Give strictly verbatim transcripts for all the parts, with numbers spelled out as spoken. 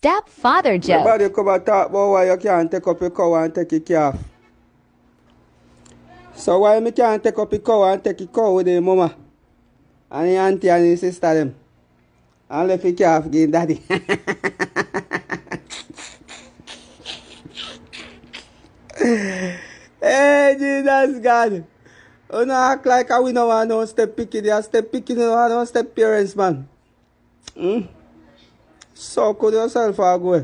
Stepfather joke. Everybody come and talk about why you can't take up your cow and take your calf. So why me can't take up your cow and take your cow with the mama and the auntie and the sister them and left your calf give daddy? Hey, Jesus God. You don't act like we don't want no step picking. You step picking, you don't want no step parents, man. Hmm? So could yourself or go.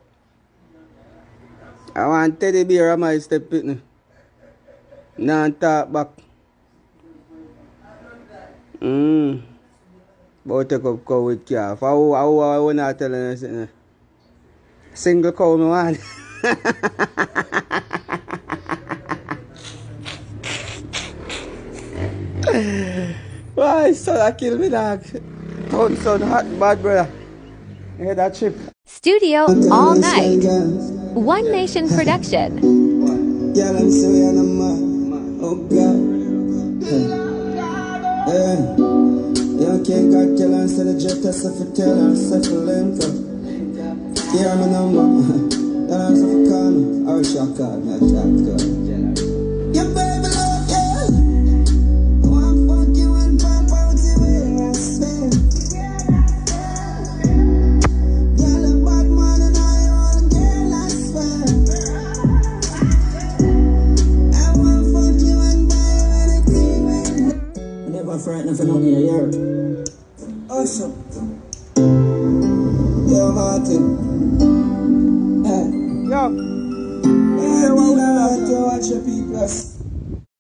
I want teddy bear on my step picking. Now talk back. Hmm. But take up cow with calf. How, how, how, how not telling us anything? Single cow me want. Why, son, I kill me, dog. Ton son, hot, bad brother. You hear that chip? Studio all night. One Nation production. Girl, I'm sorry, I'm mad. Oh, God. Yeah. You can't got kill and say the jet test if you tell her, settle link up. Here my number. Tell her if you call me. Or she'll call me, I'll call. Your baby love, yeah. Frightened for none of your year. Awesome. Yo, Martin. Hey. Yo. Hey, I want to watch your people.